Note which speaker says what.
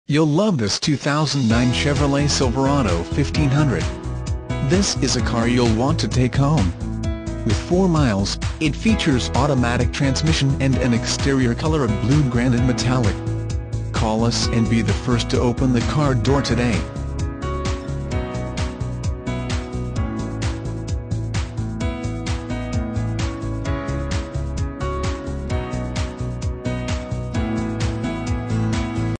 Speaker 1: You'll love this 2009 Chevrolet Silverado 1500. This is a car you'll want to take home. With 4 miles, it features automatic transmission and an exterior color of Blue Granite Metallic. Call us and be the first to open the car door today.